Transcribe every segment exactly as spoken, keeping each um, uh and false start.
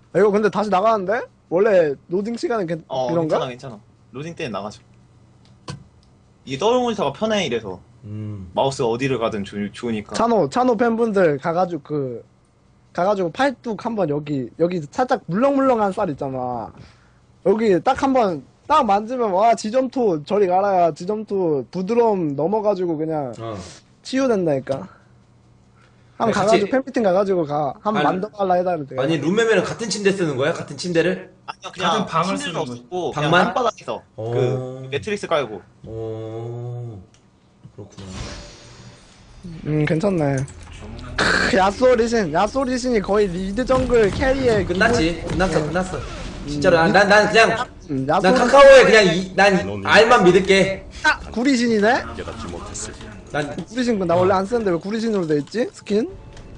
아, 이거 근데 다시 나가는데? 원래 로딩 시간은 괜, 어 이런가? 괜찮아 괜찮아. 로딩 때는 나가죠. 이게 더블 모니터가 편해 이래서 음. 마우스 어디를 가든 좋, 좋으니까. 찬호, 찬호 팬분들 가가지고 그, 가가지고 팔뚝 한번 여기, 여기 살짝 물렁물렁한 쌀 있잖아. 여기 딱 한번, 딱 만지면, 와, 지점토, 저리 가라야, 지점토, 부드러움 넘어가지고 그냥 어. 치유된다니까. 한번 같이- 가가지고 팬미팅 가가지고 가. 한번 아니, 만져달라 해달래. 아니 룸메면은 같은 침대 쓰는 거야? 같은 침대를? 아니야 그냥 같은 방을 침대도 쓰는 없고 그냥 방만? 땅바닥에서 오. 그 매트리스 깔고. 오. 그렇구나. 음, 괜찮네. 크, 야쏘 리신, 야쏘 리신이 거의 리드 정글 캐리에 끝났지. 끝났어, 끝났어. 진짜로 난, 난, 난 그냥 음, 난 야쏘 카카오에 그냥 이, 난 알만 믿을게. 딱 구리신이네? 난 구리신 나 원래 안 쓰는데 왜 구리신으로 돼 있지? 스킨?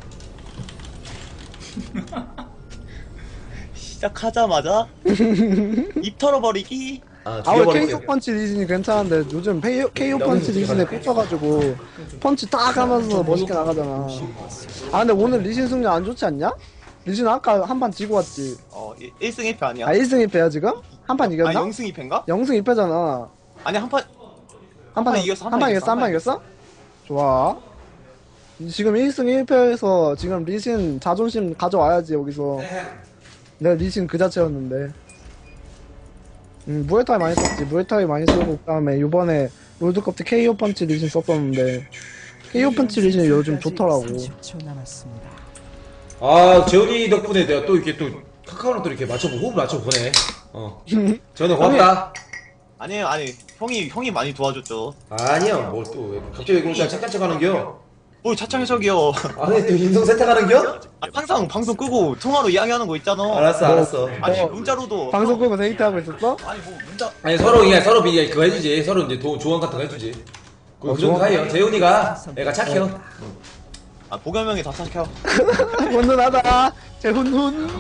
시작하자마자 입 털어버리기. 아, 아, 왜 죽여버릴게. 케이오 펀치 리신이 괜찮은데 요즘 케이오, 케이오 펀치 리신에 꽂혀가지고 펀치 딱 하면서 멋있게 나가잖아. 아, 근데 오늘 리신 승리 안 좋지 않냐? 리신 아까 한 판 지고 왔지. 어 일 승 일 패 아니야? 아, 일 승 일 패야 지금? 한 판 아 이겼나? 영 승 이 패인가? 영 승 일 패잖아. 아니 한판 한 판 판 이겼어, 한 판 이겼어, 한 판 이겼어? 좋아. 지금 일 승 일 패에서 지금 리신 자존심 가져와야지 여기서. 내가 리신 그 자체였는데. 음, 무에타이 많이 썼지. 무에타이 많이 쓰고 그다음에 요번에 롤드컵 때 케이오 펀치 리신 썼었는데 케이오 펀치 리신이 요즘 좋더라고. 삼십 초 남았습니다. 아, 재훈이 덕분에 내가 또 이렇게 또 카카오랑 또 이렇게 맞춰보고 호흡 맞춰보네. 어. 재훈이 고맙다. 아니에요 아니 형이 형이 많이 도와줬죠. 아니요, 뭘 또 갑자기 그러니까 착한 척 하는겨? 뭘 차창해석이요. 아니 또 인성 세탁하는겨? 항상 방송 끄고 통화로 이야기하는 거 있잖아. 알았어, 알았어. 아니 뭐, 문자로도 방송 끄고 데이트하고 있었어? 아니 뭐 문자 아니 서로 그냥 서로 비 그거 해주지. 서로 이제 도, 조언 같은 거 해주지. 그, 어, 그 정도 조언? 사이요. 재훈이가 애가 착해요. 아 보겸형이 더 착해요. 훈훈하다. 제 훈훈.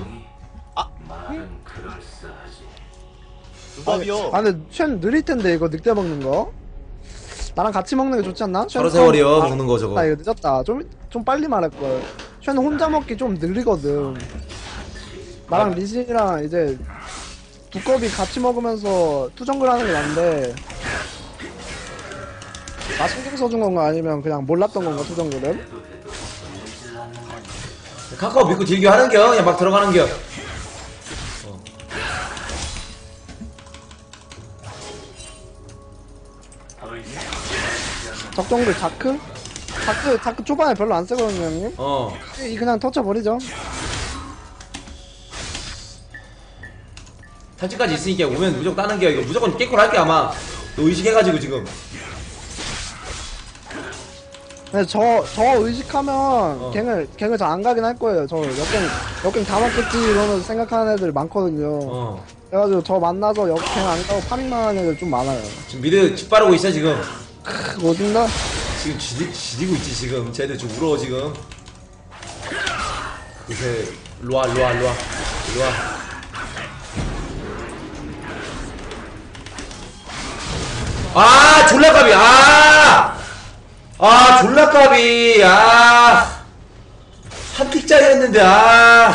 누밥이요. 아, 근데 쉔 느릴 텐데 이거 늑대 먹는 거. 나랑 같이 먹는 게 좋지 않나? 쉔 서로 세월이요 아, 먹는 거 저거. 아, 이거 늦었다. 좀 좀 빨리 말할 걸. 쉔 혼자 먹기 좀 느리거든. 나랑 리신이랑 이제 두꺼비 같이 먹으면서 투정글 하는 게 난데. 나 신경 써준 건가 아니면 그냥 몰랐던 건가 투정글은? 카카오 믿고 딜교 하는겨? 그냥 막 들어가는겨? 적정글 자크? 자크 자크 초반에 별로 안 쓰거든요 형님. 어. 이 그냥 터쳐버리죠. 탈진까지 있으니까 오면 무조건 따는겨. 이거 무조건 깨끗 할게 아마. 너 의식해가지고 지금. 근데 저, 저 의식하면 어. 갱을, 갱을 잘 안 가긴 할 거예요. 저 역갱, 역갱 다 맞겠지 이러면서 생각하는 애들 많거든요. 어. 그래가지고 저 만나서 역갱 안 가고 파밍만 하는 애들 좀 많아요. 지금 미드 짓바르고 있어 지금. 크, 어딘가? 지금 지리, 지리고 있지 지금. 쟤들 좀 울어 지금. 요새 일로와 일로와 일로와 일로와. 아 졸라까비 아! 아 졸라까비 아! 한 픽짜리 했는데 아!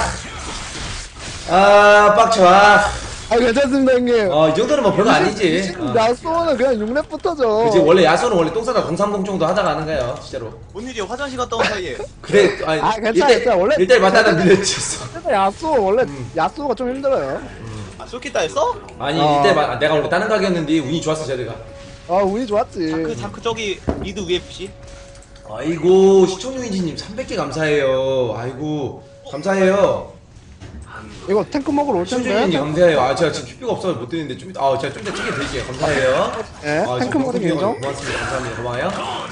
아 빡쳐 아! 아, 괜찮습니다, 형님. 어, 이 정도는 뭐 별거 아니지. 어. 야쏘는 그냥 육 렙부터죠. 그치 원래 야소는 원래 똥 싸다 공삼공 정도 하다가 하는 거예요 진짜로. 뭔 일이야 화장실 갔다 온 사이에. 그래 아니 아, 괜찮아, 괜찮아. 원래- 일대 맞다가 밀려치었어. 근데 야쏘, 원래, 음. 야쏘가 좀 힘들어요. 아 쏘키다 했어? 아니 아. 이때 마, 내가 원래 다른 가게였는데 운이 좋았어 쟤들가. 아, 운이 좋았지. 자크 자크 저기 리드 유에프씨. 아이고 시청유인지님 삼백 개 감사해요. 아이고 감사해요. 이거 탱크 먹으러 올 텐데. 시청유인님 감사해요. 아 제가 지금 큐피가 없어서 못 드리는데 좀 이따 아 제가 좀 이따 찍게 드릴게요. 감사해요. 네, 아, 탱크 지금 먹으러 방송 인정. 고맙습니다. 감사합니다. 고마워요.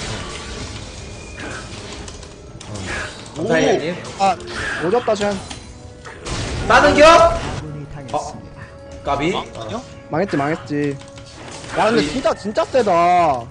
어. 감사해요 형님. 아, 오졌다, 쉔. 따는겨? 아군이 당했습니다. 까비? 아 아니요? 망했지, 망했지. 야, 근데 이- 진짜, 진짜 세다. 아,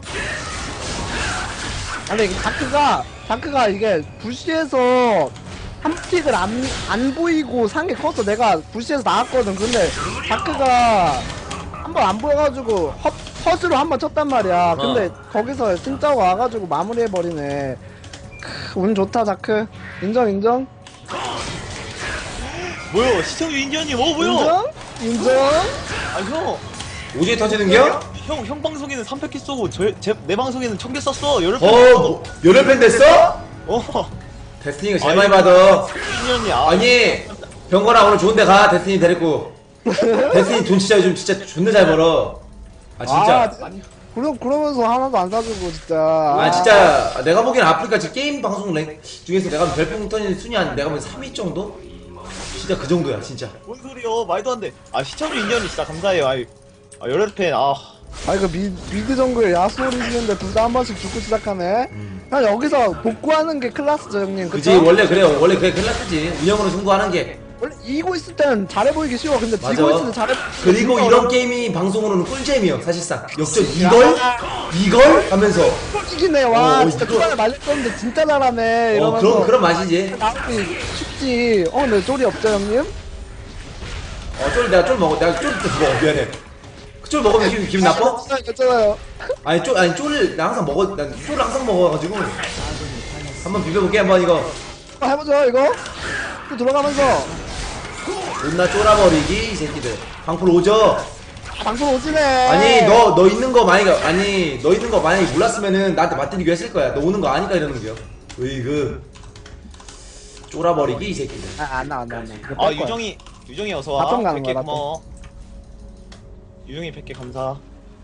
근데 이게 다크가, 다크가 이게 부시에서 한 픽을 안, 안 보이고 산 게 커서 내가 부시에서 나왔거든. 근데 다크가 한 번 안 보여가지고 헛, 헛으로 한 번 쳤단 말이야. 근데 거기서 진짜가 와가지고 마무리해버리네. 크, 운 좋다, 다크. 인정, 인정. 뭐요? 시청률 인디언님, 어, 뭐요? 인정? 인정? 아, 형. 오지게 터지는겨? 형, 형 방송에는 삼백 개 쏘고, 저, 제, 내 방송에는 천 개 썼어. 열흘 어, 뭐, 열혈 팬 됐어? 어. 데스티니가 제일 많이 받아. 인디언이, 아. 아니, 병건아 오늘 좋은데 가. 데스티니 데리고. 데스티니 돈 진짜 요즘 진짜 존나 잘 벌어. 아, 진짜. 아, 그러, 그러면서 하나도 안 사주고, 진짜. 아 진짜 내가 보기엔 아프리카 지금 게임 방송 랭 중에서 내가 별풍 터지는 순위 한 내가 보기엔 삼 위 정도? 진짜 그 정도야 진짜. 뭔 소리요? 말도 안 돼. 아, 시청률 인디언이 진짜 감사해요. 아이, 아, 열혈 팬, 아. 아, 이거 미, 미드 정글 야수 리시는데 둘 다 한 번씩 죽고 시작하네? 그냥 여기서 복구하는 게 클라스죠, 형님. 그지 그쵸? 원래 그래요. 원래 그게 클라스지. 운영으로 승부하는 게. 원래 이기고 있을 때는 잘해 보이기 쉬워. 근데 맞아. 지고 있을 때 잘해 그리고 진짜 이런 어려워. 게임이 방송으로는 꿀잼이요 사실상. 역전 이걸? 이걸? 하면서 이기네. 와, 어, 진짜 이거- 초반에 말렸었는데 진짜 잘하네. 어 이러면서. 그런 그런 맛이지. 나오기 쉽지. 어, 근데 쫄이 없죠, 형님? 어쫄 내가 쫄 먹어. 내가 쫄 먹어. 미안해. 그쫄 먹으면 기분 기분 나빠? 괜찮아요. 아니 쫄 아니 쫄을 나 항상 먹어. 난 쫄을 항상 먹어가지고. 한번 비벼볼게 한번 이거. 아, 해보죠, 이거. 또 들어가면서. 존나 쫄아버리기 이 새끼들. 방풀 오죠. 아, 방송 오지네. 아니 너 너 있는 거 만약에 아니 너 있는 거 만약에 몰랐으면은 나한테 맞들리기 했을 거야. 너 오는 거 아니까 이러는 거야. 으이그 쫄아버리기 이 새끼들. 아, 안 나, 안 나, 안 나. 이거 아, 뺄 거야. 유정이, 유정이 어서 와. 바텀 가는 백 개 거야, 고마워. 유정이 백 개 감사.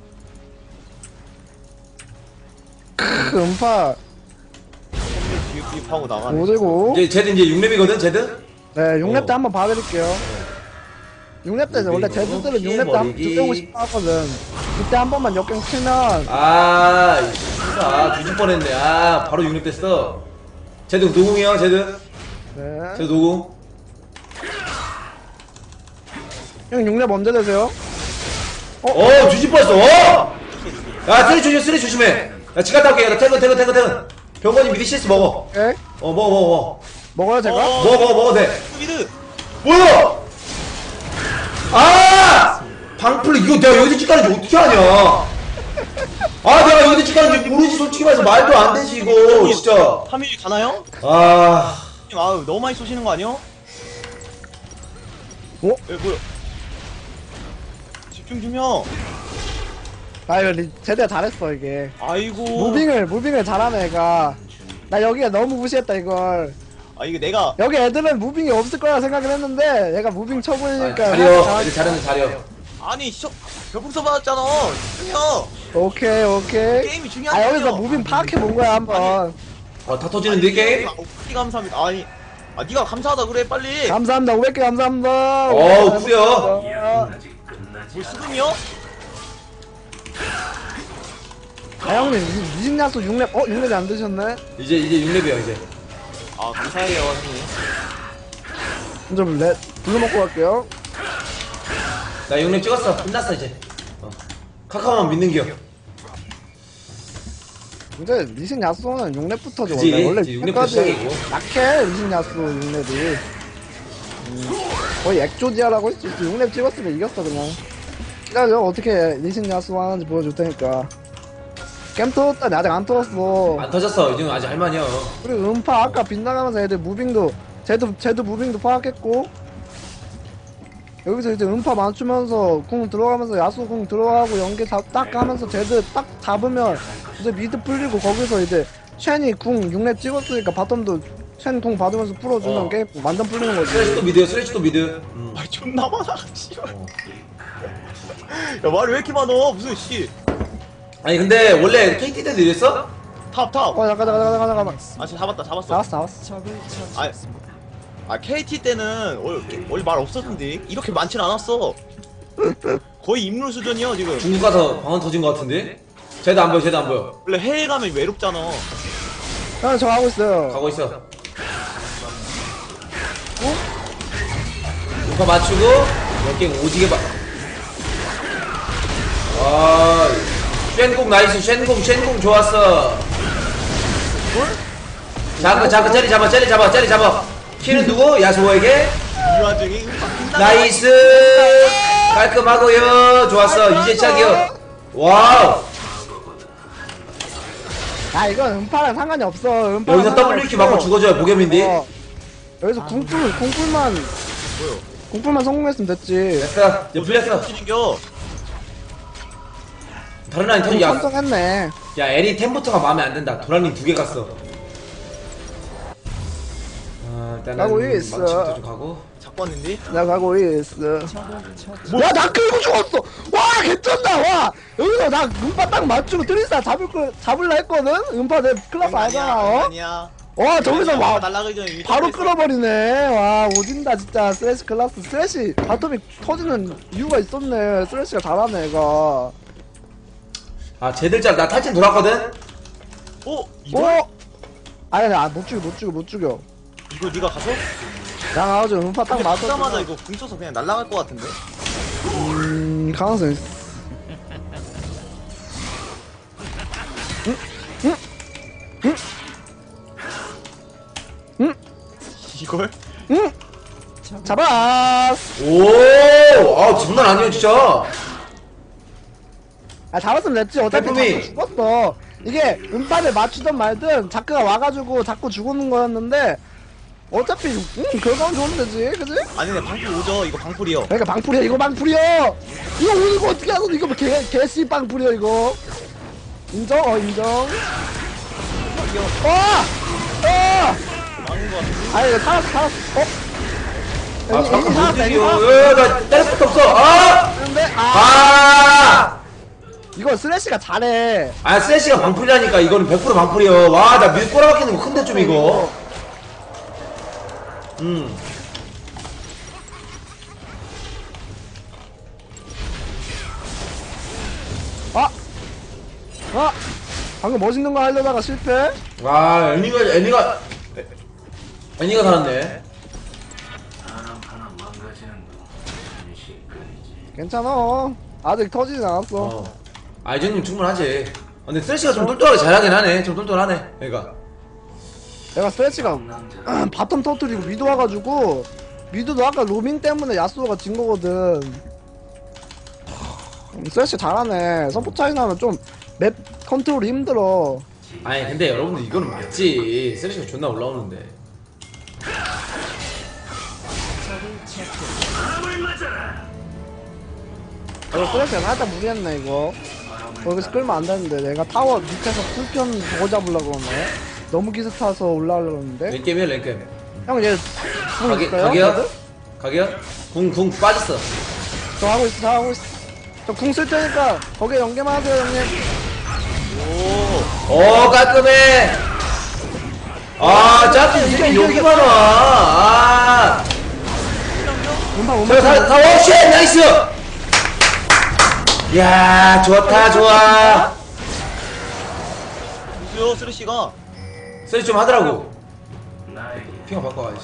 크, 음파. 비입하고 나가네. 오대고. 이제 쟤도 이제 육 렙이거든 쟤도. 네, 육 렙 때 어. 한번 봐드릴게요. 육 렙 때는 원래 오대고, 제주들은 육 렙 때 한번 피해버리기. 두대고 싶어 하거든. 그때 한 번만 역경 치면. 아 이거 뒤질 뻔했네. 아 바로 육 렙 됐어. 쟤도 노궁이요 쟤도. 네. 쟤도 노궁. 형 육 렙 언제 되세요? 어 뒤질 뻔했어. 어! 야 쓰리 조심 쓰리 조심해. 야 지가 탈게. 나 퇴근 퇴근 퇴근 퇴근. 병건이 미리 씨에스 먹어. 예? 어 먹어 먹어 먹어. 먹어요, 제가? 어. 먹어 먹어 먹어도 돼. 미드. 뭐야? 아! 방풀 이거 내가 여기서 찍가는지 어떻게 하냐? 아 내가 여기서 찍가는지 모르지 솔직히 말해서 말도 안 되지 이거 진짜. 파밀 가나요? 아 형님, 아유, 너무 많이 쏘시는 거 아니야? 어? 예, 뭐야? 집중 좀 형. 아, 이거 리, 제대가 잘했어, 이게. 아이고. 무빙을, 무빙을 잘하네, 얘가. 나 여기가 너무 무시했다, 이걸. 아, 이게 내가. 여기 애들은 무빙이 없을 거라 생각을 했는데, 얘가 무빙 쳐보니까. 잘려 이제 잘하는 잘려. 아니, 시 별풍선 받았잖아. 형. 오케이, 오케이. 게임이 중요한 아, 여기서 무빙 파악해 본 거야, 한번. 어다 터지는데 게임? 아, 감사합니다. 아니, 아, 네가 감사하다 그래, 빨리. 감사합니다, 오백 개 감사합니다. 어우, 그래요? 뭐 수금이요? 아, 형님, 이- 이진야수 육 렙, 어? 육 렙이 안 드셨네? 이제 이제 육 렙이야 이제. 아, 감사해요, 형님. 좀 렛, 불러 먹고 갈게요. 나 육 렙 찍었어. 끝났어 이제. 어. 카카오만 믿는겨. 근데 리신 야수는 육 렙부터죠, 그지, 원래. 원래 그지, 육 렙부터 시작이고. 약해, 리신 야수 육 렙이. 음, 거의 액조디아라고 했지. 육 렙 찍었으면 이겼어, 그냥. 기다려, 어떻게 리신 야수 하는지 보여줄 테니까. 게임 터졌다니, 아직 안 터졌어. 안 터졌어. 이제 아직 할만이야. 그리고 음파 아까 빗나가면서 애들 무빙도 쟤도 쟤도 무빙도 파악했고 여기서 이제 음파 맞추면서 궁 들어가면서 야수 궁 들어가고 연계 다, 딱 하면서 쟤들 딱 잡으면 이제 미드 풀리고 거기서 이제 쉔이 궁 육 렙 찍었으니까 바텀도 쉔 궁 받으면서 풀어주면 어. 게임 완전 풀리는 거지. 스레치도 미드야. 스레치도 미드. 음. 아, 존나 많아, 씨발. 야, 말이 왜 이렇게 많어? 무슨 씨. 아니 근데 원래 케이티 때도 이랬어? 탑, 탑. 어 잠깐 잠깐 잠깐 잠깐 아, 진짜 잡았다, 잡았어. 잡았어 잡았어. 적을 아, 처치했습니다. 아, 케이티 때는 원래, 원래 말 없었는데 이렇게 많진 않았어. 거의 인물 수준이야 지금. 중국 가서 방언 터진 거 같은데? 쟤도 안 보여. 쟤도 안 보여. 원래 해외 가면 외롭잖아. 형 저 하고 있어요. 가고 있어. 오빠 맞추고 몇 개 오지게 봐. 아, 쉔공 나이스. 쉔공 쉔공 좋았어. 잠깐 잠깐 젤리 잡아 젤리 잡아 젤리 잡아. 키는 누구? 야소에게. 이 와중에 나이스. 깔끔하고요. 좋았어. 이제 시작이요. 와우. 아 이건 음파랑 상관이 없어. 음파 여기서 더블유키 맞고 죽어줘야 목염인데. 어. 여기서 궁풀 궁풀만 뭐요? 공풀만 성공했으면 됐지. 됐어. 이제 풀렸어. 튕겨. 다른 라인 템, 야, 선정했네. 야, 에리 템부터가 마음에 안 든다. 도라님 두 개 갔어. 아, 일단은 가고 있어. 망치부터 좀 가고. 자꾸 왔는데? 내가 가고 있어. 적을 처치. 와, 나 끌고 죽었어! 와, 개쩐다! 와! 여기서 나 음파 딱 맞추고 트리스타 잡을 거, 잡을라 했거든? 음파 내 클라스 알잖아, 어? 아니야. 와, 저기서 와, 날라가기 전에 이미 바로 쳤어. 끌어버리네. 와, 오진다, 진짜. 스레시 클라스. 스레시 바텀이 터지는 이유가 있었네. 스레시가 잘하네, 얘가. 아, 쟤들 짤, 나 탈진 돌았거든? 어? 이거? 어? 아니, 아니, 아, 못 죽여, 못 죽여, 못 죽여. 이거 네가 가서? 나 가가지고 음파 딱 근데 맞았어. 맞자마자 이거 궁 쳐서 그냥 날라갈 것 같은데? 음, 가능성 있어. 이걸? 응! 잡았어! 오! 아, 장난 아니야, 진짜. 아, 잡았으면 됐지. 어차피 태풍이. 자꾸 죽었어. 이게 음파를 맞추든 말든 자크가 와가지고 자꾸 죽는 거였는데 어차피 응, 결과는 좋으면 되지. 그지? 아니 근데 방풀 오죠. 이거 방풀이요. 그러니까 방풀이야. 이거 방풀이야. 이거 오는 거 어떻게 하고 이거 개, 개씨 방풀이야 이거. 인정? 어 인정. 어! 어! 망한 것 같은데? 아니 이거 살았어 살았어. 어? 아, 애니, 잠깐 애니 못 살았어 애니 이겨. 살았어. 야, 나 때릴 수도 없어. 아! 근데 아 아! 이거 스래시가 잘해. 아, 슬래시가 방풀이라니까. 이거는 백 퍼센트 방풀이요. 와, 나 밀 꼬라박히는 거 큰데 좀 이거. 음. 아! 아! 방금 멋있는 거 하려다가 실패? 와, 애니가, 애니가, 애니가 살았네. 괜찮아. 아직 터지진 않았어. 어. 아, 이 정도면 충분하지. 아, 근데 슬래시가 좀 똘똘하게 잘하긴 하네. 좀 똘똘하네. 그러니까. 내가 스트레치가 바텀 터뜨리고 미드 와가지고 미드도 아까 로밍 때문에 야스오가 진 거거든. 음, 스트레치 잘하네. 서포 차이 나면 좀 맵 컨트롤이 힘들어. 아니, 근데 여러분들 이거는 맞지. 슬래시가 존나 올라오는데. 적을 처치. 이거 스트레치가 살짝 무리했네 이거. 어, 여기서 끌면 안 되는데 내가 타워 밑에서 풀편 저거 잡으려고 그러네. 너무 기세 타서 올라가려고 그러는데. 랭겜이야, 랭겜. 형 얘 궁 가게, 있어요? 가게야? 다들? 가게야? 궁, 궁 빠졌어. 저 하고 있어 저 하고 있어. 저 궁 쓸 테니까 거기에 연계만 하세요 형님. 오. 오, 깔끔해. 아, 짜증 이 새끼 여기만 와. 아. 음파 못 자, 맞춰. 다, 다, 오, 쉣! 나이스! 야, 좋다, 좋아. 무수요 쓰레쉬가. 쓰리 좀 하더라고. 핑어 바꿔가야지.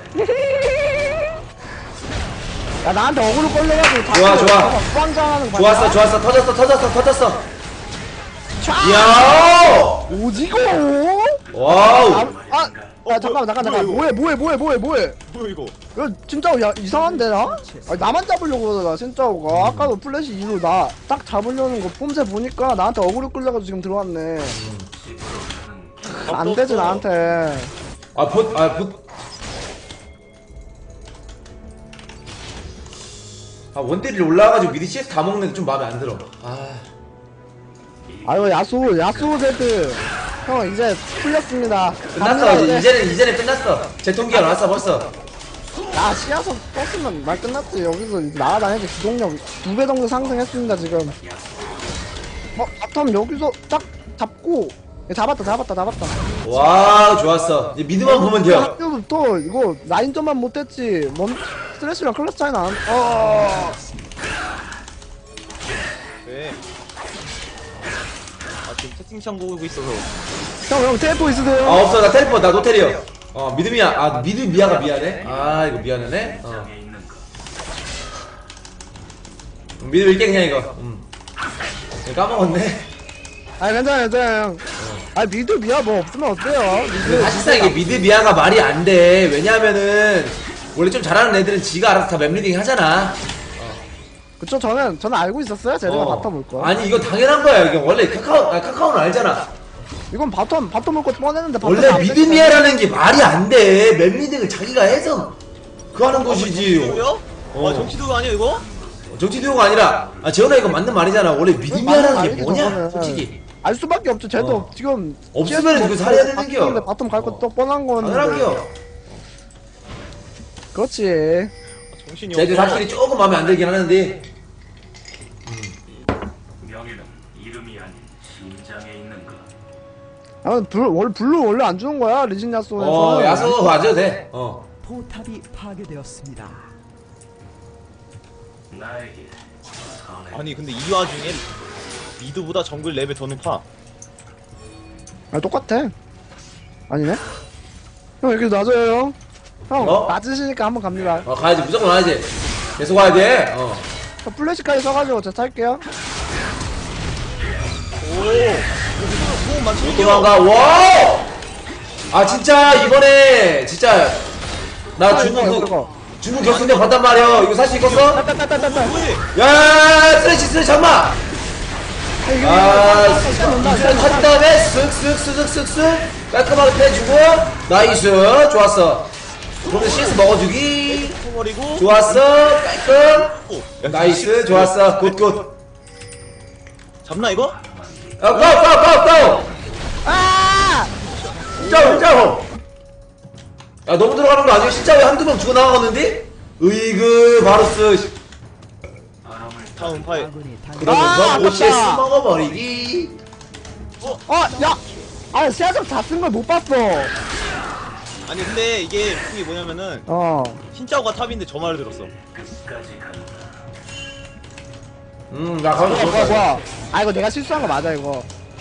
야 나한테 어그로 걸려가지고 좋아, 좋아. 꽝장하는 거 좋았어, 봤냐? 좋았어. 터졌어, 터졌어, 터졌어. 촤! 이야! 오지고! 와우! 아, 아, 야 잠깐만 잠깐 잠깐 뭐해 뭐해 뭐해 뭐해 뭐해 뭐야 이거? 이거 진짜 야, 이상한데 나? 아니, 나만 잡으려고 그러다 진짜가 아까도 플래시 이로 나 딱 잡으려는 거 폼새 보니까 나한테 어그로 끌려가지고 지금 들어왔네. 안 되지 나한테. 아, 보, 아, 보. 아, 원딜이 올라와가지고 미리 씨에스 다 먹는데 좀 마음에 안 들어. 아. 아유 야수 야수 제드 형 이제 풀렸습니다. 끝났어. 갑니다, 이제. 이제는, 이제는 끝났어. 제통기가 나왔어, 벌써. 야 씨앗석 떴으면 말 끝났지. 여기서 이제 날아다니지. 기동력 두 배 정도 상승했습니다 지금. 어 바텀 여기서 딱 잡고 야, 잡았다 잡았다 잡았다. 와, 좋았어. 이제 미드만 보면 돼요. 학교부터 이거 라인점만 못했지. 뭔 스트레스랑 클래스 차이는 안. 어. 왜? 아 지금 채팅창 보고 있어서. 형형 텔포 있으세요? 아, 없어. 나 텔포, 나 노텔이요. 어, 미드미야. 아, 미드미야가 미안해. 아, 이거 미안하네. 어. 미드 일게 그냥 이거. 음. 이거 까먹었네. 아니 괜찮아 괜찮아 형. 아니 미드 미아 뭐 없으면 어때요? 미드. 사실상 이게 미드미야가 말이 안 돼. 왜냐하면은 원래 좀 잘하는 애들은 지가 알아서 다 맵리딩 하잖아. 그쵸 저는 저는 알고 있었어요. 쟤네가 어. 바텀 올 거. 아니 이거 당연한 거야. 이게 원래 카카오 아, 카카오는 알잖아. 이건 바텀 바텀 올 거 뻔했는데 바텀 원래 안 미드미야라는 게 말이 안 돼. 맵리딩을 자기가 해서 그 하는 것이지. 정치도요? 어. 아 정치도가 아니야 이거? 정치도가 아니라 아 재현아 이거 맞는 말이잖아. 원래 믿음이라는 게 아니지, 뭐냐 저거는. 솔직히. 알 수밖에 없죠. 쟤도 어. 지금 없으면 그거 살해야 되는 겨. 바텀 갈 것도 뻔한 거는. 당연하게요. 그렇지. 정신이 쟤들 없어. 사실이 조금 마음에 안 들긴 하는데 명예는 이름이 아닌 심장에 있는 것. 아, 블, 원래 블루 원래 안 주는 거야 리신 야쏘에서. 어 야수 맞아도 돼. 어. 포탑이 파괴되었습니다. 나에게 선해. 아니 근데 이 와중에 미드보다 정글 레벨 더 높아. 아 똑같아. 아니네. 형 이렇게 낮아요. 형 어? 낮으시니까 한번 갑니다. 어 가야지 무조건 가야지. 계속 가야 돼. 어. 저 플래시까지 써가지고 제가 탈게요. 오. 오 맞추는 도망가. 와. 아 진짜 이번에 진짜 나 중국 이거, 그 이거. 중국 결승전 봤단 말이야. 이거 살 수 있겠어? 따따따따따. 뭐해? 야 스트레치 스트레치 잠만. 아 스트레치 한 다음에 쓱쓱쓱쓱쓱쓱 깔끔하게 빼주고 나이스 좋았어. 그러면 씨에스 먹어주기 버리고. 좋았어 깔끔 오. 나이스 좋았어 굿굿. 잡나 이거? 아 까오 까오 까오 까오. 아! 짜오 짜오. 야 너무 들어가는 거 아니야? 진짜 왜 한두 명 죽어 나가겠는데? 으이그 바루스. 다음 파이. 아군이 당 그러면서 아, 오씨에스 아깝다. 먹어버리기. 어, 야! 아, 시야적 다 쓴 걸 못 봤어. 아니 근데 이게 웃긴 게 뭐냐면은 어. 신짜오가 탑인데 저 말을 들었어. 끝까지 간다. 음나 가서 뭐야, 뭐야, 좋았어. 뭐야. 아, 이거 내가 실수한 거 맞아, 이거.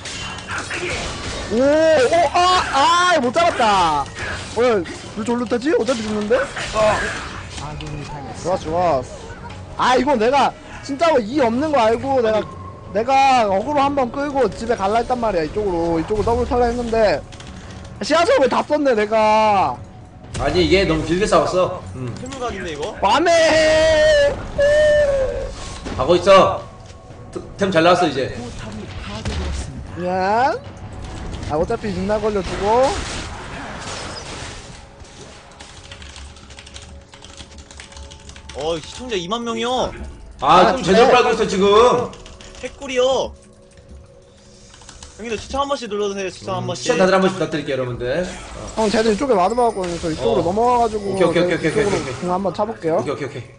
오, 오, 아, 아, 못 잡았다. 왜, 왜 저기로 타지? 어차피 죽는데? 아군이 당했습니다. 좋아, 좋아. 아, 이거 내가, 진짜로 이 없는 거 알고, 내가, 내가 어그로 한번 끌고 집에 갈라 했단 말이야, 이쪽으로. 이쪽으로 더블 탈라 했는데, 시야적 왜 다 썼네, 내가. 아니 이게 너무 길게 싸웠어. 음 태물각인데 이거? 맘에! 가고 있어. 템 잘 나왔어 이제. 포탑이 파괴되었습니다. 미안. 아, 어차피 눈나 걸려주고. 어 시청자 이만 명이요. 아좀 제대로 빨고 있어 지금. 핵꿀이요. 형님들 추천 한 번씩 눌러주세요. 추천 한 번씩. 추천 다들 한 번씩 부탁드릴게요 여러분들. 형, 쟤들 이쪽에 와드박고 저 이쪽으로 어. 넘어가가지고. 오케이, 오케이, 오케이, 오케이, 이쪽으로 오케이, 오케이. 공 한번 차볼게요. 오케이 오케이 오케이.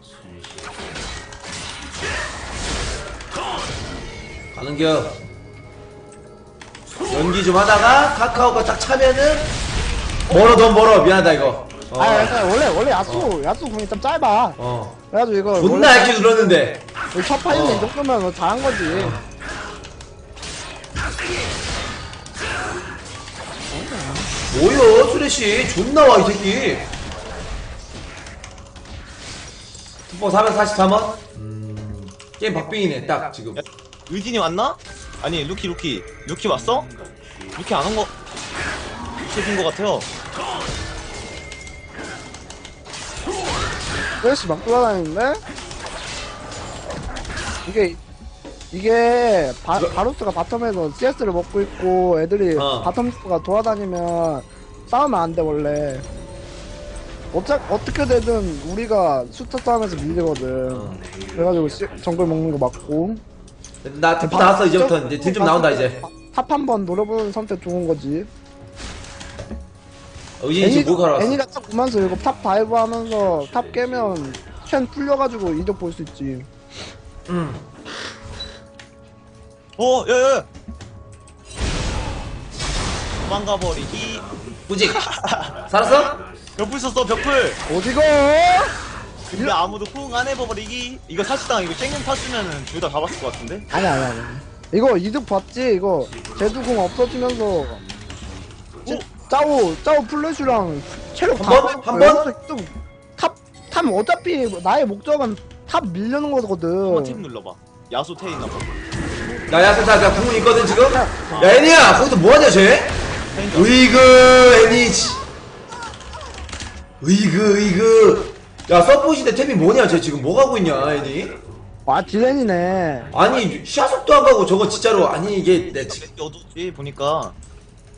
가는겨. 연기 좀 하다가 카카오가 딱 차면은 멀어 넌 멀어 미안하다 이거. 어. 아, 약간 원래, 원래 야수, 야수 공이 좀 짧아. 어. 그래가지고 이거. 존나 얇게 눌렀는데. 원래 첫 판인데 어. 이 정도면 뭐 잘한 거지. 뭐요 수레씨 존나 와 이 새끼. 투포 사백사십삼 원? 음 게임 박빙이네 딱 지금. 야, 의진이 왔나? 아니 루키 루키 루키 왔어? 루키 안 온 거. 루키인 거 같아요. 플래시 막 돌아다니는데? 이게, 이게, 바, 바루스가 바텀에서 씨에스를 먹고 있고, 애들이 어. 바텀스가 돌아다니면 싸우면 안 돼, 원래. 어차, 어떻게 되든 우리가 슈터 싸움에서 밀리거든. 어. 그래가지고 씨, 정글 먹는 거 맞고. 나 투포 나왔어 이제부터 이제 딜 좀 나온다 이제. 탑 한 번 노려보는 선택 좋은 거지. 의진이 지금 뭐 가러 왔어? 애니가 딱 보면서 이거 탑 다이브 하면서 탑 깨면 쉔 풀려가지고 이득 볼 수 있지. 음. 어 야야. 도망가 버리기. 꾸직 살았어? 벽불 썼어 벽불. 어디고? 근데 아무도 호응 안 해버리기. 이거 사실상 이거 쨍님 탔으면은 둘 다 잡았을 것 같은데? 아니 아니 아니. 이거 이득 봤지? 이거 제두공 없어지면서 제- 짜오 짜오 플래시랑 체력 한 다 번? 한 빼고 좀 탑, 탑 어차피 나의 목적은 탑 밀려는 거거든. 한번 탭 눌러봐. 야수 테 있나 봐. 나 야스타 나 궁은 있거든 지금? 야 애니야 거기서 뭐하냐 쟤? 그러니까. 으이그 애니 치. 으이그 으이그 야 서포시대 템이 뭐냐 쟤 지금 뭐 가고 있냐 애니? 와 딜렌이네. 아니 시야속도 안 가고 저거 진짜로 아니 이게 내 지- 몇 어두지 보니까.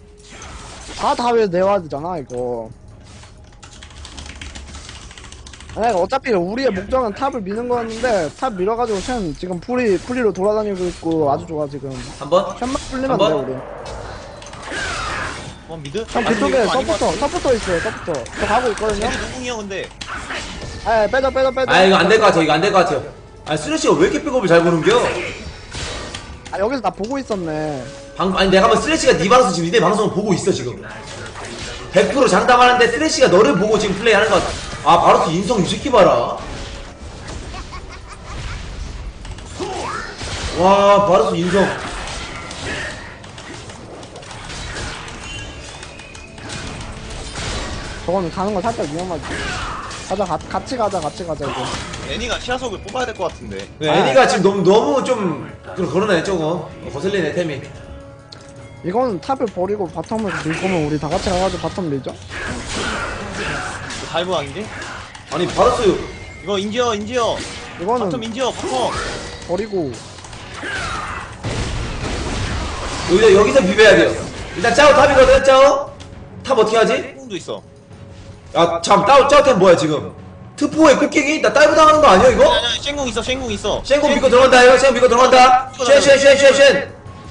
다 다 왜 내와드잖아 이거. 아니 어차피 우리의 목적은 탑을 미는 거였는데 탑 밀어가지고 쉔 지금 풀이 풀이로 돌아다니고 있고 아주 좋아 지금. 한번 쉔만 풀리면 한번? 돼 우리. 어 미드? 형 아니, 그쪽에 이거 아닌 것 서포터 같아. 서포터 있어요 서포터. 저 가고 있거든요. 쟤도 누궁이야 근데. 아 빼자 빼자 빼자. 아 이거 안 될 것 같아 이거 안 될 것 같아요. 아 쓰레쉬가 왜 이렇게 백업을 잘 보는겨? 아 여기서 나 보고 있었네. 방, 아니 내가 뭐 쓰레쉬가 네 방송 지금 네 방송을 보고 있어 지금. 백 퍼센트 장담하는데 쓰레쉬가 너를 보고 지금 플레이하는 것 같아. 아 바로 또 인성 이 새끼 봐라. 와 바로 또 인성. 저거는 가는 거 살짝 위험하지. 가자 가, 같이 가자 같이 가자 이거. 애니가 시야석을 뽑아야 될 것 같은데. 네, 애니가 지금 너무 너무 좀 그런 그러네 조금 어, 거슬리네 템이. 이거는 탑을 버리고 바텀을 밀 거면 우리 다 같이 가가지고 바텀 밀죠. 다이브 아닌데? 아니 바로스 이거 인지어 인지어. 이거는 바텀 인지어 바텀. 버리고 여기서 여기서 비벼야 돼요. 일단 짜오 탑이거든 짜오. 탑 어떻게 하지? 궁도 있어. 아참 짜오 짜오 템 뭐야 지금? 트포에 쿠킹이 나 다이브 당하는 거 아니야 이거? 아니 아니 쉔궁 있어 쉔궁 있어. 쉔공 믿고 들어간다 이거 쉔공 믿고 들어간다. 쉔쉔쉔쉔쉔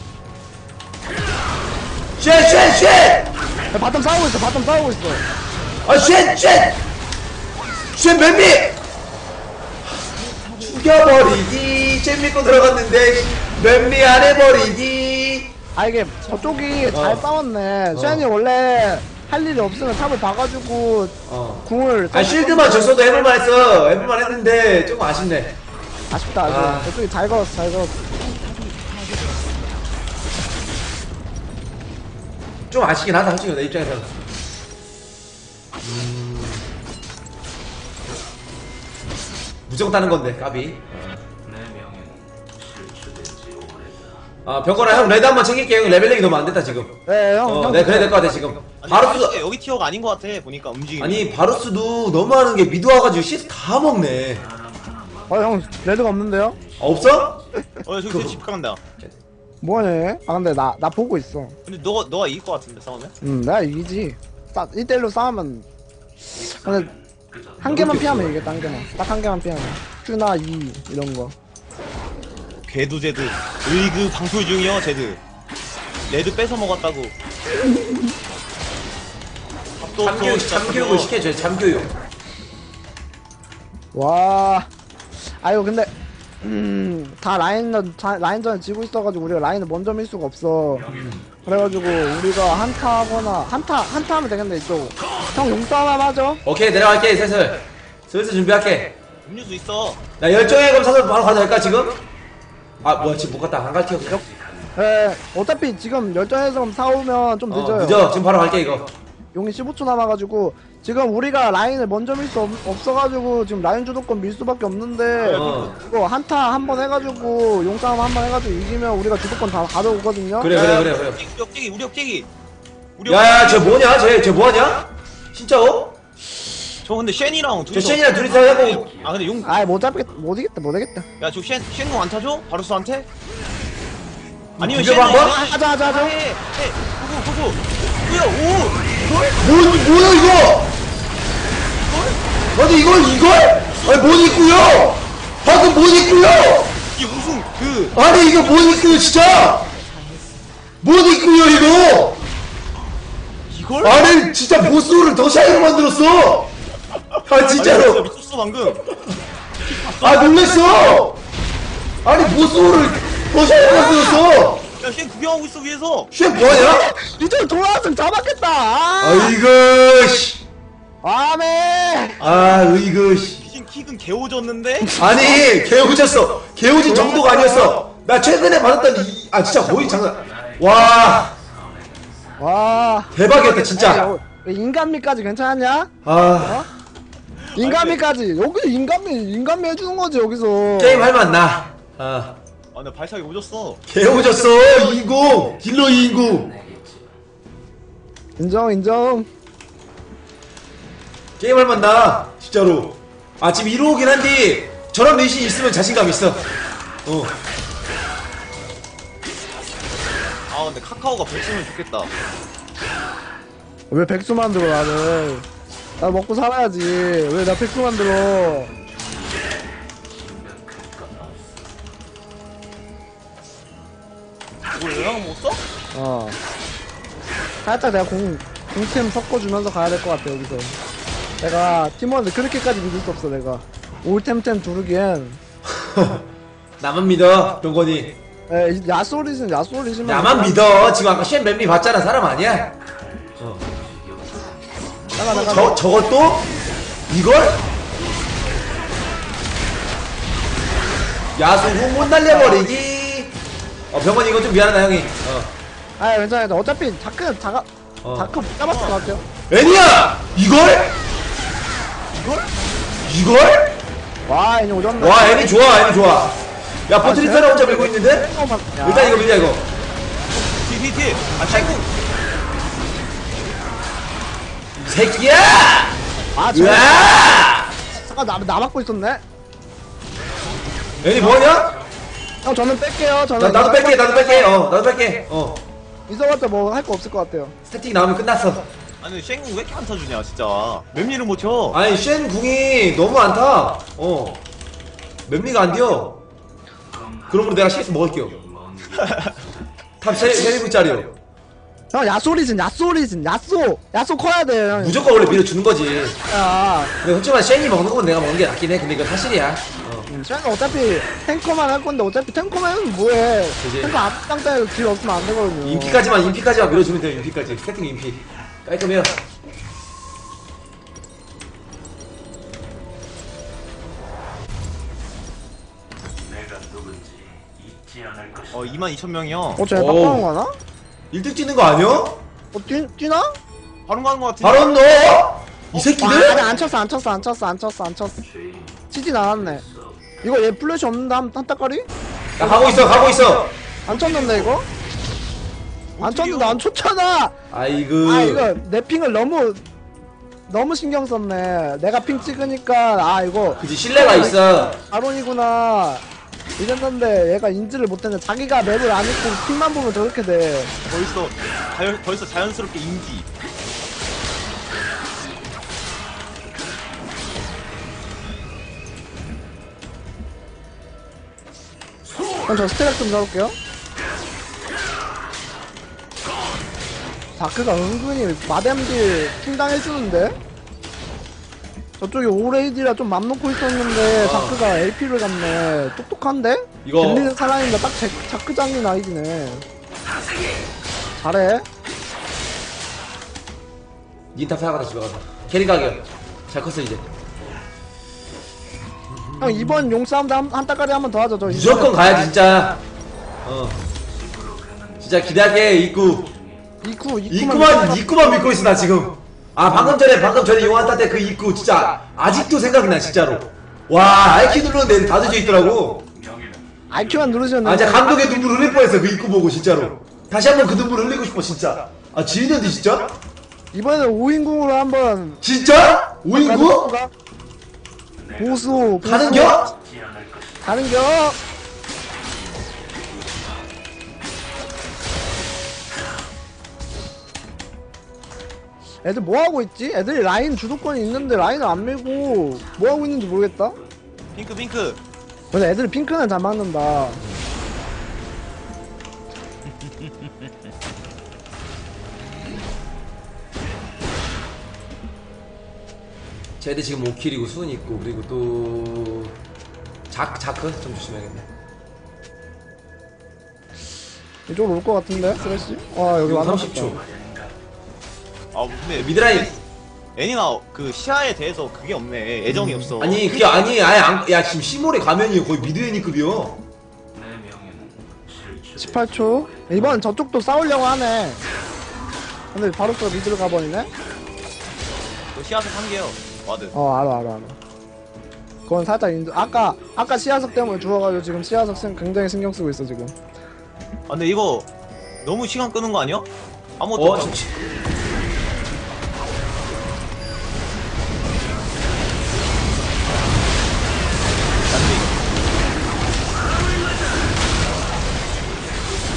쉔쉔쉔 야, 바텀 싸우고 있어 바텀 싸우고 있어. 아쉔쉔 쉔 맨미 죽여버리기. 쉔 믿고 들어갔는데 맨미 안 해버리기. 아 이게 저쪽이 어. 잘 싸웠네. 쉔이 원래 할 일이 없으면 탑을 봐가지고 어. 궁을 아 쉴드만 줬어도 해볼만 했어. 해볼만 했는데 조금 아쉽네. 아쉽다 아주. 아. 저쪽이 잘 걸었어 잘 걸었어. 좀 아쉽긴 하다 솔직히 내 입장에서는. 음... 무조건 따는 건데 까비. 내 명예는 실추된 지 오래다. 아 병거라 형 레드 한번 챙길게요. 형 레벨링이 너무 안 됐다 지금. 네 형. 어, 형 네 그래야 될 것 같아 지금. 아니, 바루스 여기, 여기 티어가 아닌 것 같아 보니까 움직임. 아니 바루스도 너무 하는 게 미드 와가지고 시스 다 먹네. 어형 레드가 없는데요? 아, 없어? 어 저기 저기 집 간다. 뭐하네? 아 근데 나 나 보고 있어. 근데 너가 너가 이길 것 같은데 싸우면? 음 내가 이기지. 딱 일 대일로 싸우면 근데 한 개만 피하면 이게 한 개만 딱 한 개만 피하면 Q나 E 이런 거. 궤도 제드. 으이그 방풀 중이여 제드. 레드 뺏어 먹었다고. 밥도 없어, 참교육 진짜 참교육을 그거. 시켜줘요 참교육. 와. 아이고 근데 음다 라인전 자- 라인전에 지고 있어가지고 우리가 라인을 먼저 밀 수가 없어. 그래가지고 우리가 한타 하거나 한타 한타 하면 되겠네 이쪽. 형 용싸움 하나 하죠? 오케이 내려갈게 슬슬. 슬슬 준비할게. 음료수 있어. 나 열정의 검 사서 바로 가도 될까 지금? 아 뭐야 지금 못 갔다 안 갈 티어. 예. 어차피 지금 열전에서 사오면 좀 어, 늦어요. 늦어 지금 바로 갈게 이거. 용이 십오 초 남아가지고 지금 우리가 라인을 먼저 밀 수 없어가지고 지금 라인 주도권 밀 수밖에 없는데 어. 이거 한타 한 번 해가지고 용싸움 한 번 해가지고 이기면 우리가 주도권 다 가져오거든요. 그래 그래 그래 그래. 우리 역대기 우리 역대기. 우리 야야 쟤 뭐냐 쟤 쟤 뭐하냐? 진짜 어? 저 근데 쉔이랑 저 둘이서. 쉔이랑 둘이서 해보고. 아 근데 용. 아이 못 잡겠다 못 이겠다 못 이겠다. 야저 쉔 쉔공 안 타줘? 바루스한테? 아니면 비벼봐, 쉔 한번? 하자 하자 하자. 해. 해. 구구 구구. 뭐야 오. 뭐, 뭐야 이거? 아니 이걸 이걸? 아니 뭔 있고요? 방금 뭔 있고요? 이 우승 그. 아니 이거 뭔 있고요 진짜? 뭔 있고요 이거? 이걸? 아니 진짜 보스를 더 샤이로 만들었어. 아 아니, 진짜 진짜로. 미쳤어 방금. 아 놀랬어. 아니 보스를 더 샤이로 만들었어. 야쉔 구경하고 있어 위에서. 쉐 뭐하냐? 이쪽 돌아왔으면 잡았겠다. 아, 아이고 씨. 아메. 아 으이그 씨. 귀신 킥은 개오졌는데? 아니 개우졌어. 개우진 정도가 아니었어. 나 최근에 받았던 이, 아 진짜 거의 장난. 와 와. 대박이었다 진짜. 인간미까지 괜찮았냐? 아 인간미까지 여기 인간미 인간미 해주는 거지 여기서. 게임 할만 나. 아 아나 발사기 오졌어. 개우졌어. 이공 딜러 이공. 인정 인정. 게임 할만 나 진짜로. 아 지금 이로우긴 한데 저런 리신 있으면 자신감 있어. 어. 아 근데 카카오가 백수면 좋겠다. 왜 백수 만들어 나를. 나 먹고 살아야지. 왜 나 팩트 만들어? 이거 영향 못 써? 어. 살짝 내가 공, 공템 섞어주면서 가야 될 것 같아, 여기서. 내가 팀원들 그렇게까지 믿을 수 없어, 내가. 올템템 두르기엔. 나만 믿어 병건이. 에, 야쏘리신, 야쏘리신. 나만 믿어. 지금 아까 쉔 맵리 봤잖아. 사람 아니야? 어. 나가, 나가. 저, 저것도? 이걸? 야수구 못 날려버리기. 어 병건이 이거 좀 미안하다 형이. 어. 아, 괜찮아, 괜찮아. 어차피 다크, 다가, 어. 다크 못 잡았을 것 같아요. 애니야! 이걸? 이걸? 이걸? 와, 이제 오졌네. 와 애니 좋아 애니 좋아. 야 포트리스를 혼자 밀고 있는데? 일단 이거 밀자 이거. 뒤, 뒤, 뒤. 아, 탱구. 새끼야! 아, 저, 으아! 잠깐, 나, 나 막고 있었네. 애니 뭐하냐? 형, 저는 뺄게요. 저는. 나, 나도 뺄게 나도 뺄게 어 나도 뺄게 어 있어봤자 뭐 할 거 없을 것 같아요. 스태틱 나오면 끝났어. 아니, 쉔궁 왜 이렇게 안 타주냐, 진짜. 맵리를 못 쳐. 아니 쉔 궁이 너무 안타. 어 맵리가 안 뛰어. 그러므로 내가 씨에스 먹을게요. 탑 세 리브짜리요. 형, 야쏘리진, 야쏘리진, 야쏘! 야쏘 커야 돼요, 형. 무조건 원래 밀어주는 거지. 야, 근데 솔직히 말해 쉔이 먹는 거면 내가 먹는 게 낫긴 해. 근데 이거 사실이야. 어. 쟤는 어차피 탱커만 할 건데, 어차피 탱커만 하면 뭐해. 그지. 탱커 앞당 따위로 길 없으면 안 되거든요. 인피까지만 인피까지만 밀어주면 돼요. 인피까지 스태틱 인피 깔끔해요. 내가 누군지 잊지 않을 것이다. 어, 이만 이천 명이요. 어, 쟤 오. 빡빡한 거 하나? 일 등 뛰는 거 아니야? 어, 뛰, 뛰나? 바로 가는 것 같은데. 바로 너? 이 아, 새끼들? 아니, 안 쳤어, 안 쳤어, 안 쳤어, 안 쳤어, 안 쳤어. 치진 않았네. 이거 얘 플래시 없는데 한, 한 따까리? 나 가고 있어 가고 있어. 안 쳤는데, 이거? 안 쳤는데 안 쳤잖아! 아이고. 아, 이거 내 핑을 너무, 너무 신경 썼네. 내가 핑 찍으니까, 아, 이거. 그지 신뢰가 있어. 아론이구나. 이랬는데 얘가 인지를 못했네. 자기가 맵을 안 읽고 핑만 보면 저렇게 돼. 벌써, 자연, 벌써 자연스럽게 인지. 그럼 저 스테락 좀 잡을게요. 다크가 은근히 마뎀딜 핑 당해주는데? 저쪽에 오레이디라 좀 맘 놓고 있었는데 자크가 엘피를 잡네. 똑똑한데? 이거- 들리는 사람인가 딱 제, 자크 장인 아이디네. 잘해. 닌탑 사가다 집에 가서 캐리 가격 잘 컸어 이제. 형 이번 용싸움도 한, 한 따까리 한 번 더 하자. 저 무조건 가야지 진짜. 어 진짜 기대할게. 입구 이쿠 입구만 입구만 믿고 있어 나 지금. 아 방금 전에 방금 전에 용한타 때 그 입구 진짜 아직도 생각이 나 진짜로. 와 아이큐 누르는데 다 뒤져 있더라고. 아이큐만 누르시면 아 진짜 감동의 눈물 흘릴 뻔했어 그 입구 보고 진짜로. 다시 한번 그 눈물 흘리고 싶어 진짜. 아 지리는데 진짜? 이번에는 오인궁으로 한번 진짜? 오인구? 가볼까? 보수 가는겨? 잊지 않을 것이다. 가는겨. 애들 뭐하고 있지? 애들이 라인 주도권이 있는데 라인을 안 밀고 뭐하고 있는지 모르겠다. 핑크, 핑크. 근데 애들이 핑크는 잘 막는다. 쟤들 지금 오 킬이고 수은 있고 그리고 또 자, 자크 좀 조심해야겠네. 이쪽으로 올 것 같은데 쓰레쉬? 와 여기 완전 삼십 초. 아, 근데. 미드라인. 애니가 그 시야에 대해서 그게 없네. 애정이 없어. 아니 그게 아니 아예 안, 야 지금 시몰의 가면이 거의 미드 애니급이요. 내 명예는 실추. 십팔 초. 이번 저쪽도 싸우려고 하네. 근데 바로 또 미드로 가버리네. 그 시야석 한 개요. 와드. 어 알아 알아 알아. 그건 살짝 인정. 아까 아까 시야석 때문에 죽어가지고 지금 시야석 신- 굉장히 신경 쓰고 있어 지금. 아, 근데 이거 너무 시간 끄는 거 아니야? 아무것도 어 없어. 진-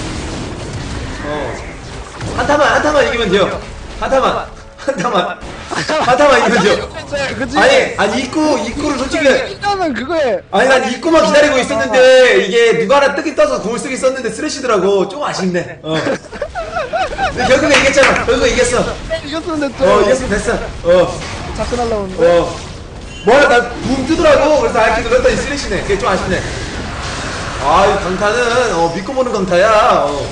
어 한타만 한타만 이기면 돼요. 한타만 한타만 한타만 이겨줘. 그치? 아니 아니 입구 입구를 솔직히 일단은 그거에 아니 난 입구만 기다리고 있었는데 이게 누가 하나 뜨긴 떠서 공을 쓰긴 썼는데 쓰레쉬더라고. 좀 아쉽네. 어. 근데 결국에 이겼잖아. 결국에 이겼어. 이겼으면 됐죠. 어 이겼으면 됐어. 어. 자꾸 날라오는데. 어. 뭐야 나붕 뜨더라고. 그래서 알키 눌렀더니 쓰레쉬네. 그게 좀 아쉽네. 아, 이 강타는 어 믿고 보는 강타야. 어.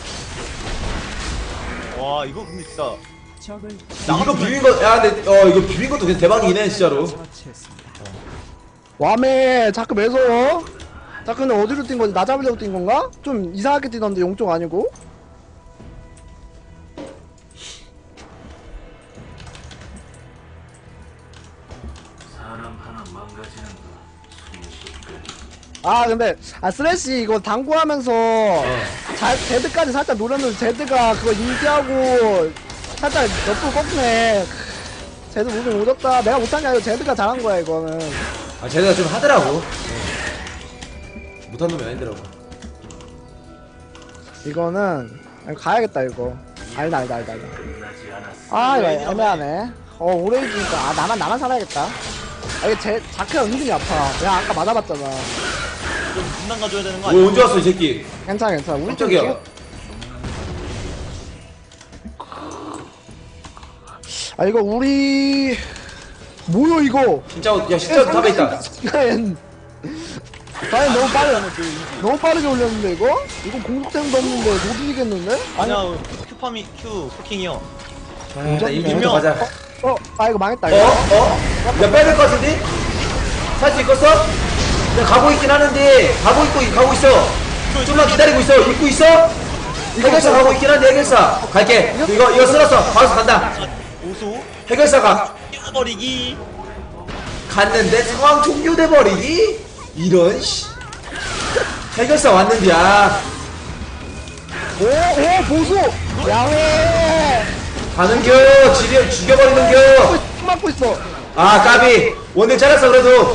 와 이거 근데 진짜 적을 이거 비빈 거, 야, 근데 어 이거 비빈 것도 그냥 대박이네 진짜로. 처치했습니다. 와메 자꾸 매서워. 자꾸 근데 어디로 뛴 거지? 나 잡으려고 뛴 건가? 좀 이상하게 뛰던데 용쪽 아니고. 사람 하나 망가지는 거 숨쉬기 아 근데 아 쓰레쉬 이거 당구하면서 자, 제드까지 살짝 노렸는데 제드가 그거 인지하고 살짝 옆으로 꺾네. 제드 무빙 오졌다. 내가 못한 게 아니고 제드가 잘한 거야 이거는. 아, 쟤네가 좀 하더라고. 어. 못한 놈이 아니더라고. 이거는 아니, 가야겠다 이거. 알다 알다 알다 알다. 끝나지 않았어. 아 이거 애매하네. 어 오레이지니까 아 나만 나만 살아야겠다. 아 이게 제 자크가 은근히 아파. 야 아까 맞아봤잖아. 좀 분당 가져야 되는 거 왜 아니야? 언제 왔어 이 새끼? 괜찮아 괜찮아. 우리 깜짝이야. 쪽이- 아 이거 우리 뭐야 이거? 진짜 야 진짜 탑에 있다. 과연 과연 너무 빠르 너무 빠르게 올렸는데 이거? 이거 공속템도 없는데 못 이기겠는데? 아니 아니야 큐파미 큐 쿠킹이요. 아, 나 이기부터 분명. 가자. 어? 아 이거 망했다 어? 이거. 어? 야 빼야 될 것 같은데? 살 수 있겠어? 야 가고 있긴 하는데 가고 있고 가고 있어. 좀만 기다리고 있어. 입고 있어? 해결사 가고 있긴 한데 해결사 갈게. 이거 이거 쓸었어. 바로 간다. 오수 해결사가 뛰어버리기. 갔는데 상황 종료돼 버리기? 이런 씨. 해결사 왔는데 야 오오 보수! 야외! 가는겨 지려 죽여버리는겨. 총 맞고 있어. 아 까비 원딜 잘랐어 그래도.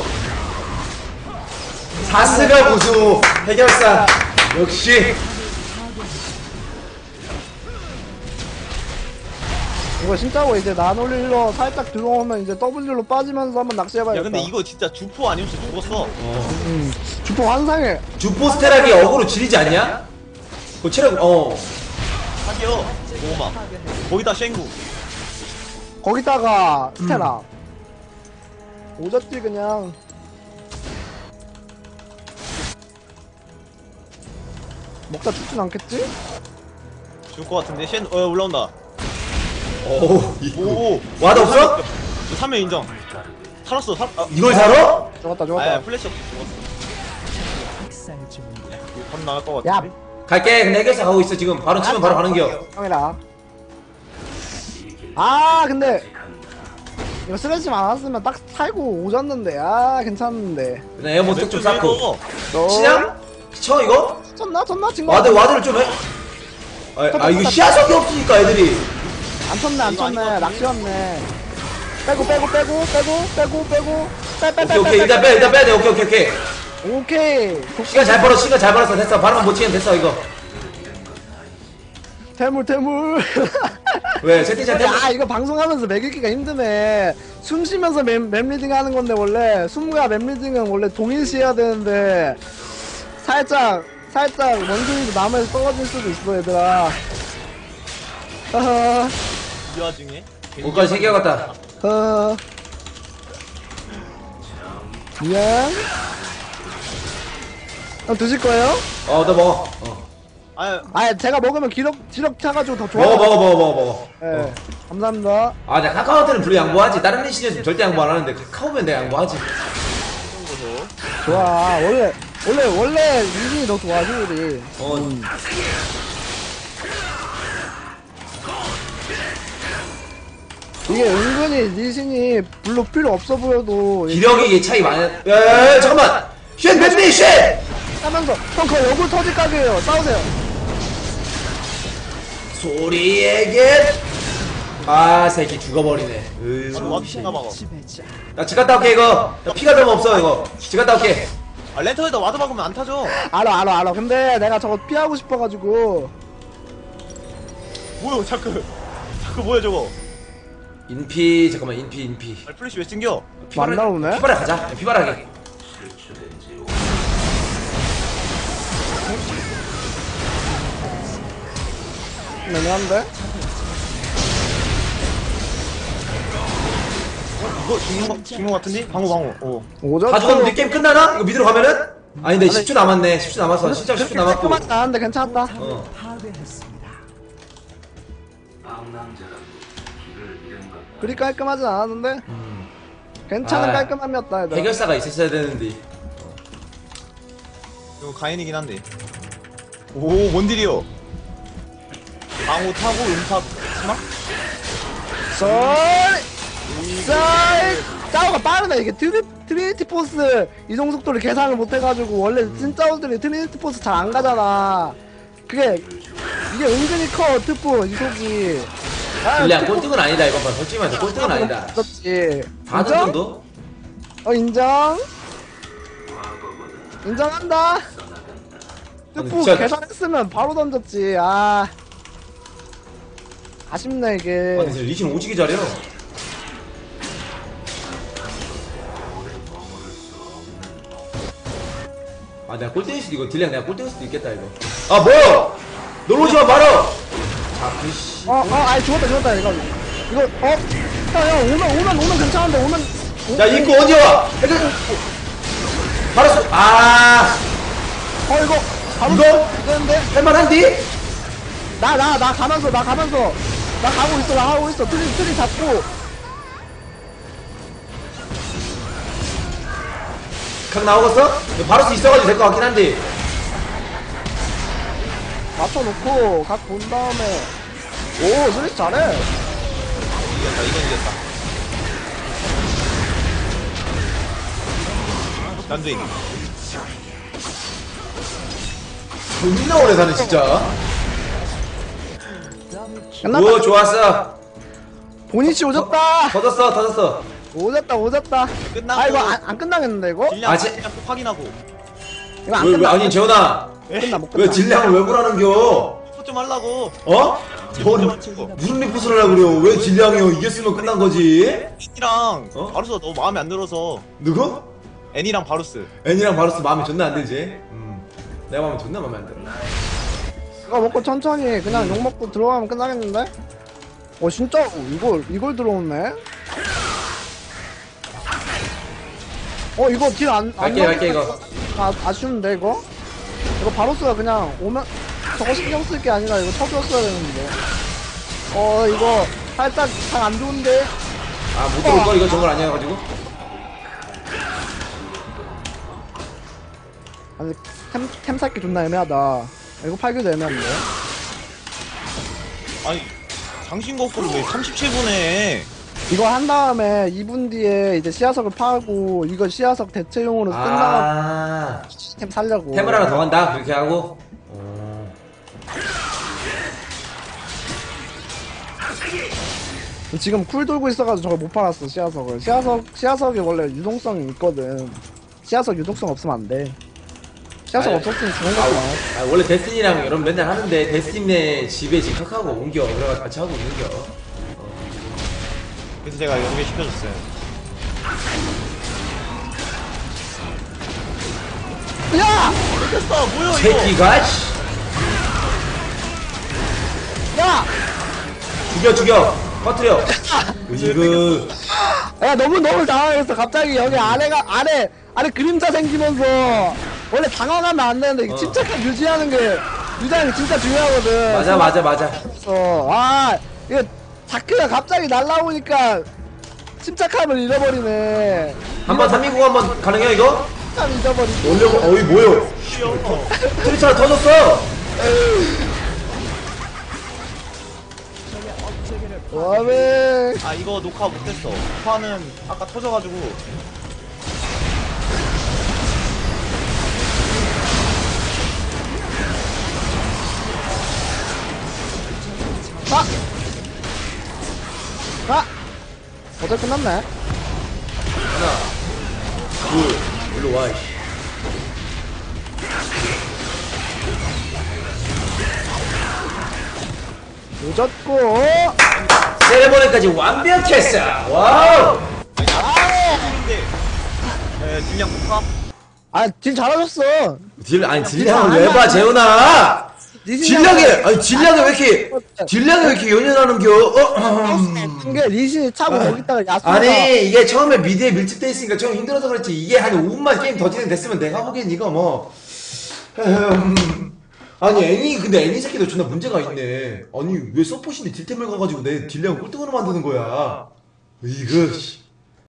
사스가 고수 해결사 역시. 이거 진짜고 이제 나놀릴러 살짝 들어오면 이제 W로 빠지면서 한번 낚시해봐야겠다. 야 근데 이거 진짜 주포 아니었어 죽었어. 음, 주포 환상해. 주포스테락이 어그로 지리지 않냐? 그 체력 어 사기요. 고구마. 거기다 쉔구. 거기다가 스테라. 오졌지 그냥. 먹다 죽진 않겠지? 죽을 것 같은데 쉔 어 올라온다. 오 이거 오. 와드 없어? 삼 면 인정. 살았어. 살. 아, 이걸 사러? 죽었다 죽었다. 아 플래시 없어. 죽었어. 학살 중입니다. 이거 바로 나갈 것 야. 같은데. 갈게. 근데 해결사 가고 있어 지금. 바로 치면 바로 가는겨. 형이라. 아 근데 이거 스레시 많았으면 딱 살고 오졌는데 아 괜찮은데. 그냥 에어모스 좀 쌓고. 너 치냐? 쳐 이거? 쳤나 쳤나 친구. 와드 와드를 좀 해. 아, 아 이거 시야석이 없으니까 애들이. 안 쳤네 안 쳤네 낚시였네. 빼고 빼고 빼고 빼고 빼고 빼고 오케이 오케이 일단 빼 일단 빼야 돼. 오케이 오케이 오케이. 오케이. 시간 잘 벌어 시간 잘 벌었어 됐어. 바로만 못 치면 됐어 이거. 태물 태물. 왜 채팅창 때문에? 아 이거 방송하면서 매기기가 힘드네. 숨 쉬면서 맵, 맵 리딩 하는 건데 원래 숨과 맵 리딩은 원래 동일시 해야 되는데 살짝 살짝 원숭이도 나무에서 떨어질 수도 있어 얘들아. 하하. 이 와중에. 옷까지 세 개 같다. 어. 미안. 어, 드실 거예요? 어너 먹어. 어. 아 아 제가 먹으면 기력 지력 차가지고 더 좋아. 먹어 먹어 먹어 먹어 먹어. 예. 감사합니다. 아, 내가 카카오한테는 별로 양보하지. 다른 리시즌 절대 양보 안 하는데 카카오면 내가 양보하지. 좋아. 원래 원래 원래 리신이 더 좋아 효율이. 어. 이게 은근히 리신이 별로 필요 없어 보여도 기력이 이게 차이 많이. 야, 야, 야 잠깐만. 쉔 맵니 쉔. 하면서 형 그거 얼굴 터질 각이에요. 싸우세요. 소리에게. 아, 새끼 죽어버리네. 으, 와드신가 봐. 지배자. 나집 갔다 올게 이거. 나 피가 너무 없어 이거. 집 갔다 올게. 아 렌터에다 와드 박으면 안 타죠. 알아 알아 알아. 근데 내가 저거 피하고 싶어가지고 뭐야 자크. 자크 뭐야 저거. 인피 잠깐만 인피 인피 아니, 플래시 왜 튕겨? 안 나오네? 피바라 가자 피바라게 실추된 지 애매한데? 이거 죽는 거, 죽는 거 같은데? 방어, 방어. 어. 오졌고. 다 죽었는데 게임 끝나나? 이거 미드로 가면은? 아닌데 십 초 남았네 십 초 남았어 진짜 십 초 남았고 조금만 나는데 괜찮다. 어 파괴했습니다. 방랑자라고 길을 잃은 것 그리 깔끔하진 않았는데 괜찮은 아, 깔끔함이었다 얘들아. 해결사가 있었어야 되는데 이거 가인이긴 한데. 오, 뭔 딜이요? 방어 타고 음파 스마? 썰! 썰! 짜오가 빠르네. 이게 트리, 트리니티 포스 이동 속도를 계산을 못해가지고 원래 진짜 오들이 트리니티 포스 잘 안 가잖아. 그게 이게 은근히 커 트프 이속이. 아, 딜량 트프 꼴등은 아니다 이번 판 솔직히 말해서 꼴등은 아니다 그렇지. 사 등 인정? 정도? 어 인정. 인정한다. 트프 진짜- 계산했으면 바로 던졌지. 아 아쉽네 이게. 아니 진짜 리신 오지게 잘해요 아 내가 꼴등일 수도 이거 딜량 내가 꼴등일 수도 있겠다 이거 아 뭐야 놀러오지마 말어 자 그씨 어, 어, 아니 죽었다, 죽었다, 이거. 이거, 어? 야, 야, 오면, 오면, 오면 괜찮은데, 오면. 오- 야 인구 언제 와 해결 바로 쏘- 아 어, 이거. 바로 이거? 되는데? 할만한디? 나, 나, 나 가면서, 나 가면서. 나 가고 있어, 나 가고 있어. 트리, 트리 잡고. 각 나오겠어? 바로 수 있어가지고 될 것 같긴 한데 맞춰놓고, 각 본 다음에. 오, 스리스 잘해. 이겼다, 이건 이겼다. 난도잉. 존나 오래 사네 진짜 끝났다. 오 좋았어 보니치 오졌다. 터졌어 터졌어 오졌다, 오졌다. 끝나고. 아, 이거 안, 안 끝나겠는데, 이거? 딜량 아직- 딜량 꼭 확인하고. 이거 안 왜, 왜 끝나. 아니 재현아 끝나, 못 끝나. 왜 딜량을 왜 보라는겨 리포 좀 하려고. 어? 뭐, 무슨 리포트를 하려고 그래요 왜 딜량이요 이겼으면 끝난 거지 애니랑 어? 바루스 너무 마음에 안 들어서. 누구? 애니랑 바루스. 애니랑 바로스 마음에 존나 안 들지 음. 내가 마음에 존나 마음에 안 들어 이거 먹고 천천히 그냥 욕 먹고 들어가면 끝나겠는데? 어 진짜 이걸 이걸 들어오네? 어 이거 딜안안 갈게 갈게 이거 아 아쉬운데 이거? 이거 바로스가 그냥 오면 저거 신경 쓸 게 아니라 이거 쳐줬어야 되는데. 어 이거 살짝 잘 안 좋은데. 아 못 들어올걸 이거 저걸 아니어가지고 아니 템, 템 살기 존나 애매하다. 이거 팔기도 애매한데. 아니, 장신 거꾸로 왜 삼십칠 분에. 이거 한 다음에 이 분 뒤에 이제 씨앗석을 파고 이거 씨앗석 대체용으로 끝나고 아 템 살려고. 템을 하나 더 간다 그렇게 하고 어. 지금 쿨 돌고 있어가지고 저걸 못 팔았어 씨앗석을. 씨앗석 씨앗석이 원래 유동성이 있거든. 씨앗석 유동성 없으면 안 돼. 씨앗석 아니, 없었으면 죽은 거잖아. 아, 원래 데스티니랑 여러분 맨날 하는데 데스티니네 집에 집착하고 옮겨 그래가지고 같이 하고 옮겨 그래서 제가 연계시켜줬어요. 야! 됐어, 뭐야, 이거? 새끼가 씨 야! 죽여 죽여 터트려 이거 야 너무 너무 당황했어. 갑자기 여기 아래가 아래 아래 그림자 생기면서 원래 당황하면 안 되는데 이게 어. 침착함 유지하는 게 유지하는 게 진짜 중요하거든. 맞아 맞아 맞아 어, 아 이거 다크가 갑자기 날라오니까 침착함을 잃어버리네. 한번 삼인공 한번 가능해 이거? 참 잊어버리고. 올려고 어이 뭐요 트리차가 터졌어 와메. 아, 이거 녹화 못했어. 녹화는 아까 터져가지고. 아! 아! 어제 끝났네. 하나 둘 일로 와 이씨 늦었고. 세레모니까지 완벽했어. 와우. 근데 에 딜량 폭파. 아딜 잘하셨어. 딜 아니 딜량을 왜 봐 재훈아. 딜량이 아니 딜량이 왜 이렇게 딜량이 왜 이렇게 연연하는겨? 어? 이게 리신이 차고 거기다가 야수가 아니 이게 처음에 미드에 밀집돼 있으니까 좀 힘들어서 그렇지. 이게 한 오 분만 게임 더 진행됐으면 내가 보기엔 이거 뭐 음, 아니 애니 근데 애니 새끼도 존나 문제가 있네. 아니 왜 서포신이 딜템을 가가지고 내 딜량 꼴등으로 만드는 거야? 이거 씨.